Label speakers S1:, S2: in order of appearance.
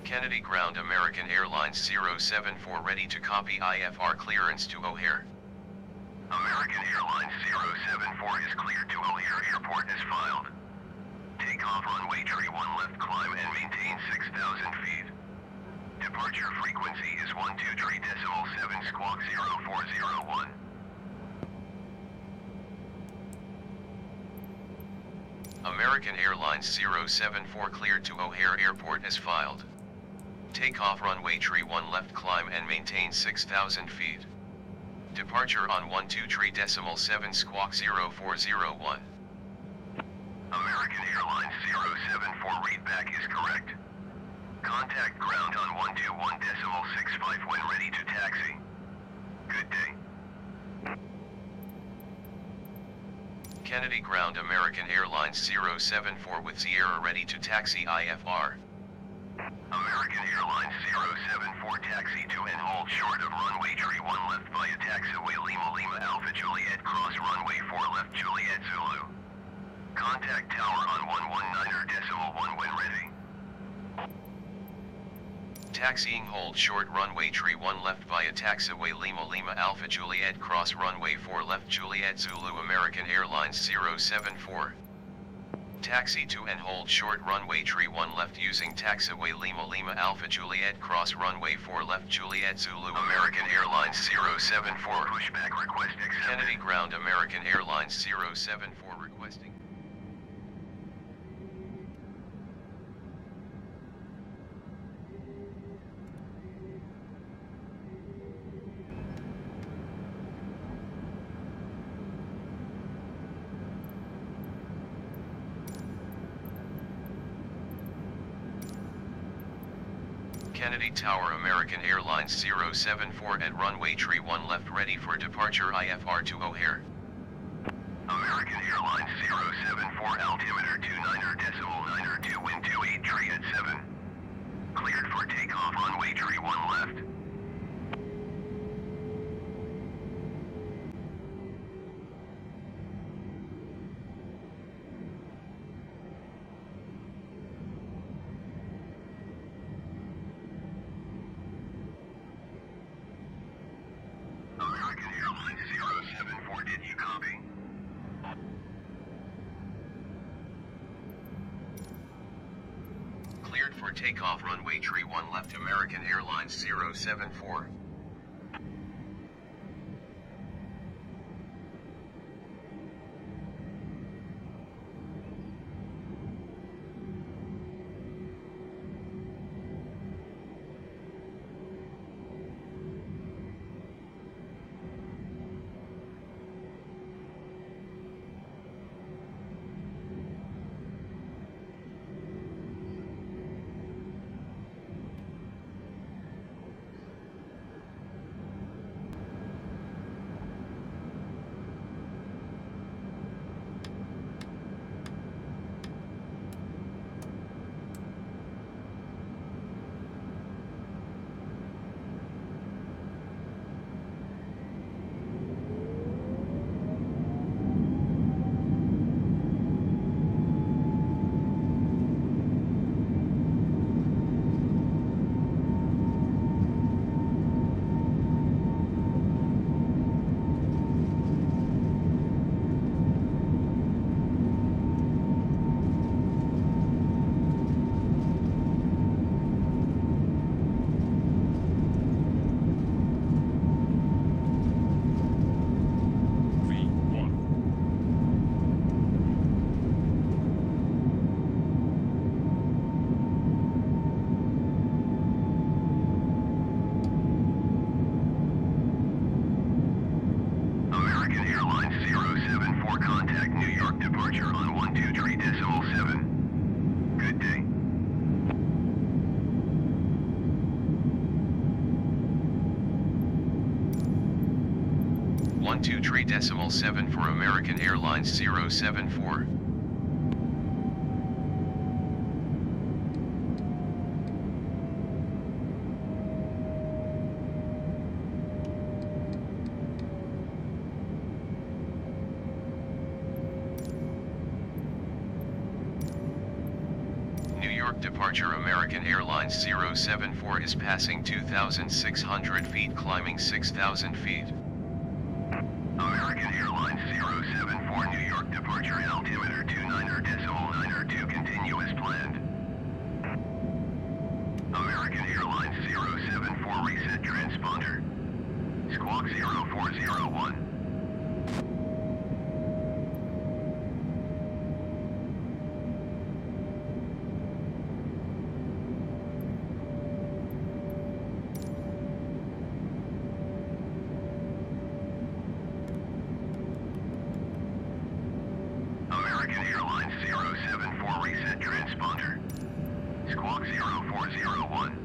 S1: Kennedy Ground American Airlines 074 ready to copy IFR clearance to O'Hare.
S2: American Airlines 074 is cleared to O'Hare Airport as filed. Takeoff runway tree 1 left climb and maintain 6,000 feet. Departure frequency is 123.7 squawk 0401.
S1: American Airlines 074 cleared to O'Hare Airport as filed. Takeoff runway tree 1 left climb and maintain 6,000 feet. Departure on 123.7 squawk 0401.
S2: American Airlines 074 readback is correct. Contact ground on 121.65 when ready to taxi. Good day.
S1: Kennedy Ground American Airlines 074 with Sierra ready to taxi IFR.
S2: American Airlines 074 taxi to and hold short of runway tree 1 left via taxiway Lima Alpha Juliet cross runway 4 left Juliet Zulu. Contact tower on 119.1 when ready.
S1: Taxiing hold short runway tree 1 left via taxiway Lima Alpha Juliet cross runway 4 left Juliet Zulu American Airlines 074. Taxi to and hold short runway tree 1 left using taxiway Lima Alpha Juliet cross runway 4 left Juliet Zulu American Airlines 074.
S2: Pushback request accepted.
S1: Kennedy Ground American Airlines 074 requesting. Kennedy Tower American Airlines 074 at runway tree 1 left ready for departure IFR to O'Hare.
S2: American Airlines 074 altimeter 29.92 wind 28 tree at 7. Cleared for takeoff runway tree 1 left. American Airlines 074, did you copy?
S1: Cleared for takeoff runway tree 1 left American Airlines 074.
S2: American Airlines 074 contact New York departure on 123.7. Good day.
S1: One two 3.7 for American Airlines 074. York departure American Airlines 074 is passing 2,600 feet climbing 6,000 feet.
S2: American Airlines 074 New York departure altimeter 29.902 continue as planned. American Airlines 074 reset transponder. Squawk 0401. American Airlines 074 reset transponder. Squawk 0401.